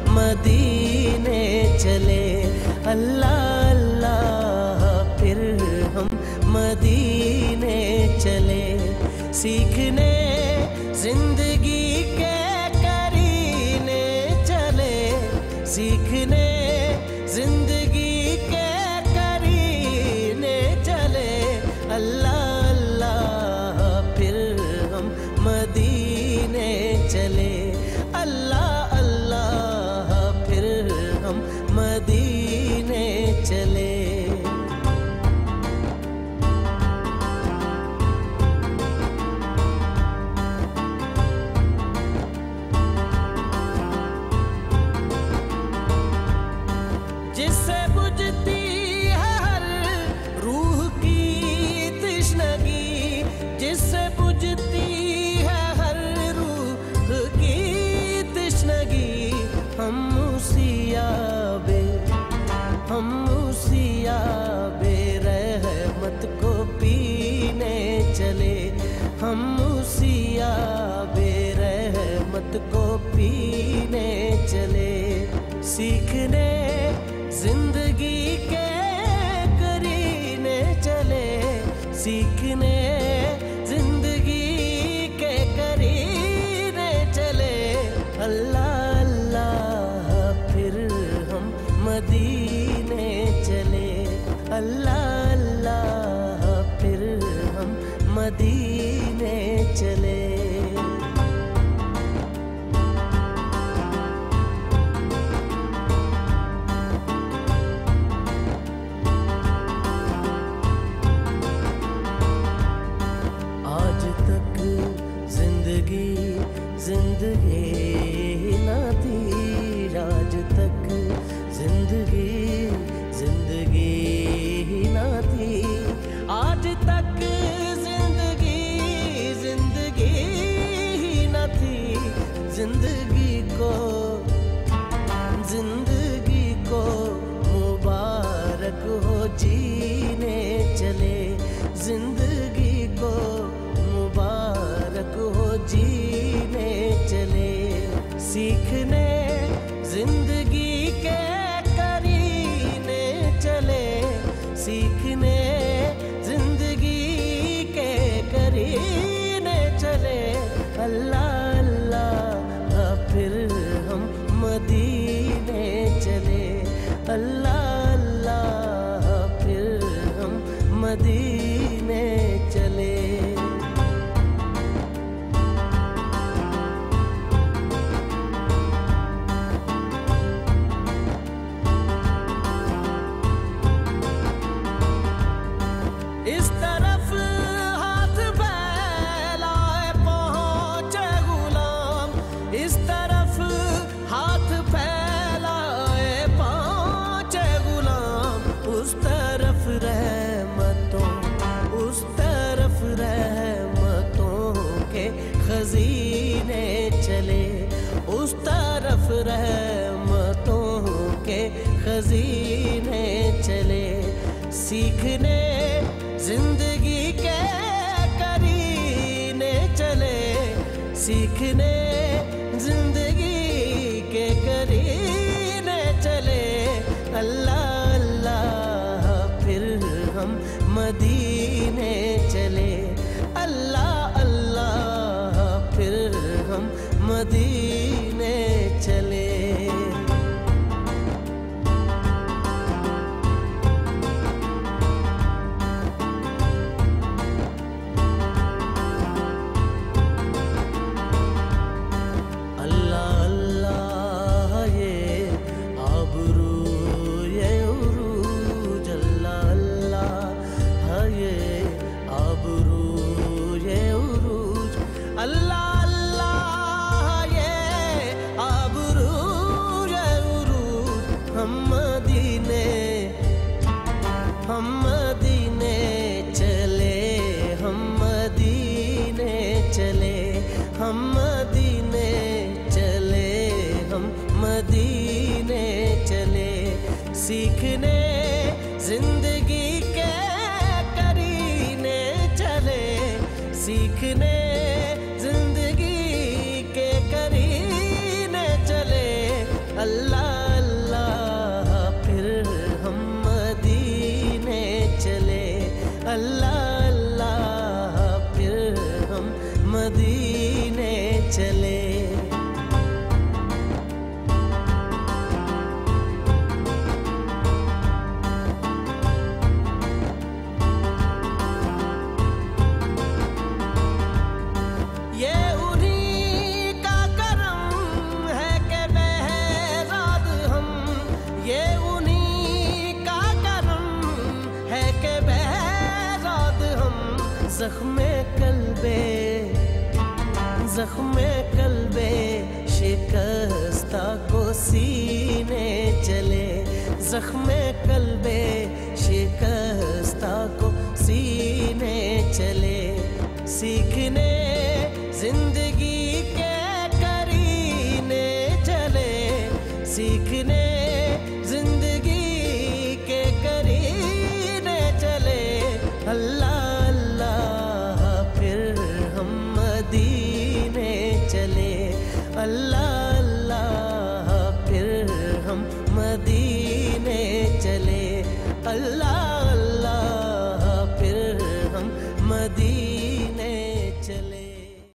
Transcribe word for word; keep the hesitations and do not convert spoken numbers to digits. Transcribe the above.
मदीने चले। अल्लाह अल्लाह फिर हम मदीने चले। सीखने जिंदगी के करीने चले। सीखने जिंदगी के करीने चले। अल्लाह अल्लाह फिर हम मदीने चले। अल्लाह अल्लाह फिर हम मदीने चले। जिससे बुझती है हर रूह की तृष्णगी। जिससे बुझती है हर रूह की तृष्णगी। हम उसी आबे हम उसी आबे रहमत को पीने चले। हम उसी आबे रहमत को पीने चले। सीखने जिंदगी के करीने चले। सीखने जिंदगी के करीने चले। अल्लाह अल्लाह फिर हम मदीने चले। अल्लाह अल्लाह फिर हम मदीने चले। जिंदगी न थी आज तक। जिंदगी जिंदगी न थी आज तक। जिंदगी जिंदगी न थी। जिंदगी को जिंदगी को मुबारक हो जीने चले। जिंदगी को मुबारक हो जीने चले। सीखने जिंदगी के करीने चले। सीखने जिंदगी के करीने चले। अल्लाह अल्लाह फिर हम मदीने चले। अल्लाह अल्लाह फिर हम मदीने चले। इस तरफ हाथ फैलाए पहुँचे गुलाम। इस तरफ हाथ फैलाए पहुँचे गुलाम। उस तरफ रहमतों उस तरफ रहमतों के खजीने चले। उस तरफ रहमतों के खजीने चले। सीखने जिंदगी के करीने चले। सीखने जिंदगी के करीने चले। अल्लाह अल्लाह फिर हम मदीने चले। अल्लाह अल्लाह फिर हम मदीने चले। हम मदीने चले। हम मदीने चले। हम मदीने चले। हम मदीने चले। सीखने जिंदगी के करीने चले। सीखने जिंदगी के करीने चले। अल्लाह अल्लाह फिर हम मदीने चले, अल्लाह अल्लाह फिर हम मदीने चले। ज़ख्मे कल्बे ज़ख्मे कल्बे शिकस्ता को सीने चले, ज़ख्मे कल्बे शिकस्ता को सीने चले। सीखने जिंदगी के करीने चले, सीखने जिंदगी के करीने चले। अल्लाह अल्लाह फिर हम मदीने चले, अल्लाह